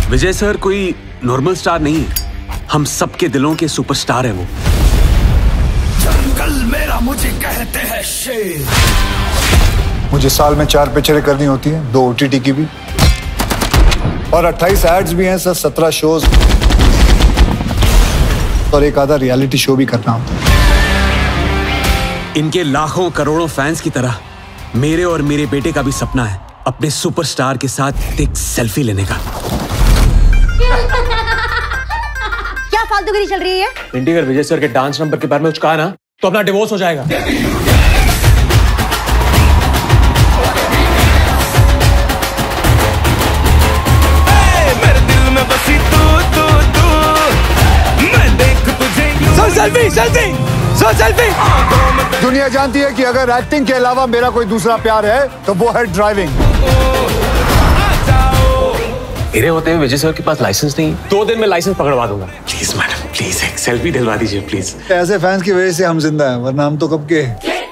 विजय sir कोई normal star नहीं है, हम सबके दिलों के सुपरस्टार है वो। जंगल मेरा मुझे कहते हैं शेर। मुझे साल में 4 पिक्चरें करनी होती हैं, 2 OTT की भी, और 28 एड्स भी हैं सर, 17 शोज और एक आधा रियलिटी शो भी करना होता है। इनके लाखों करोड़ों फैंस की तरह मेरे और मेरे बेटे का भी सपना है अपने सुपरस्टार के साथ एक सेल्फी लेने का। क्या फालतूगिरी चल रही है? पिंटी अगर विजय सर के डांस नंबर के बारे में कुछ कहा ना तो अपना डिवोर्स हो जाएगा। मेरे दिल में बसी तू तू तू, मैं देख तुझे सेल्फी सेल्फी सेल्फी। दुनिया जानती है कि अगर एक्टिंग के अलावा मेरा कोई दूसरा प्यार है तो वो है ड्राइविंग। मेरे होते हैं विजय सर के पास लाइसेंस नहीं, 2 दिन में लाइसेंस पकड़वा दूंगा। प्लीज मैडम, प्लीज एक सेल्फी दिलवा दीजिए प्लीज। ऐसे फैंस की वजह से हम जिंदा हैं, वरना हम तो कब के।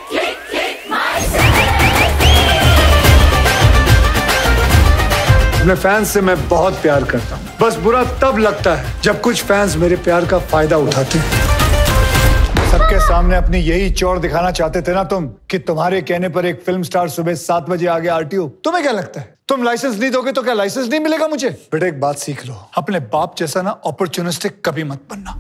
अपने फैंस से मैं बहुत प्यार करता हूँ, बस बुरा तब लगता है जब कुछ फैंस मेरे प्यार का फायदा उठाते हैं। सबके सामने अपनी यही चौड़ दिखाना चाहते थे ना तुम, कि तुम्हारे कहने पर एक फिल्म स्टार सुबह 7 बजे आ गया RTO। तुम्हें क्या लगता है तुम लाइसेंस नहीं दोगे तो क्या लाइसेंस नहीं मिलेगा मुझे? बेटा एक बात सीख लो, अपने बाप जैसा ना अपॉर्चुनिस्टिक कभी मत बनना।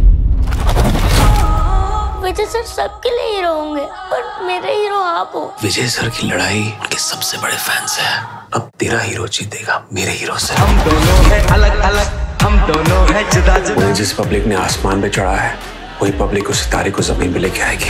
विजय सर सबके लिए हीरो होंगे, पर मेरे हीरो आप हो। विजय सर की लड़ाई उनके सबसे बड़े फैंस है। अब तेरा हीरो जीतेगा मेरे हीरो से। हम दोनों हैं अलग अलग, हम दोनों हैं जुदा जुदा। जिस पब्लिक ने आसमान पे चढ़ा है वही पब्लिक उस सितारे को जमीन पे लेके आएगी।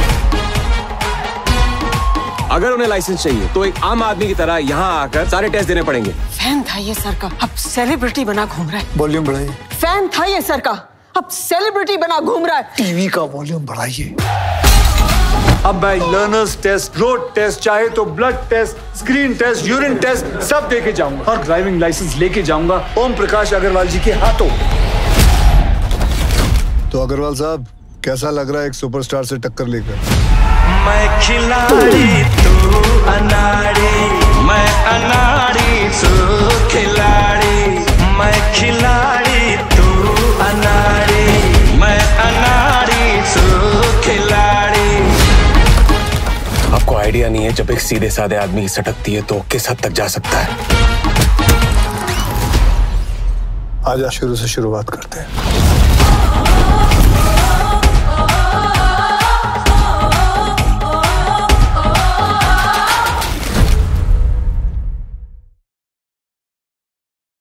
अगर उन्हें लाइसेंस चाहिए तो एक आम आदमी की तरह यहाँ आकर सारे टेस्ट देने पड़ेंगे। फैन था ये सर का, अब सेलिब्रिटी बना घूम रहा है। वॉल्यूम बढ़ाइए। फैन था ये सर का, अब सेलिब्रिटी बना घूम रहा है। टीवी का वॉल्यूम बढ़ाइए। अब मैं लर्नर्स टेस्ट, रोड टेस्ट, चाहे तो blood test, screen test, urine test सब देके जाऊंगा और ड्राइविंग लाइसेंस लेके जाऊंगा ओम प्रकाश अग्रवाल जी के हाथों। तो अग्रवाल साहब कैसा लग रहा है एक सुपरस्टार से टक्कर लेकर? मैं खिलाड़ी तू अनाड़ी, मैं अनाड़ी तू खिलाड़ी। मैं खिलाड़ी तू अनाड़ी, मैं अनाड़ी तू खिलाड़ी। आपको आइडिया नहीं है जब एक सीधे साधे आदमी की सटकती है तो किस हद तक जा सकता है। आजा शुरू से शुरुआत करते हैं।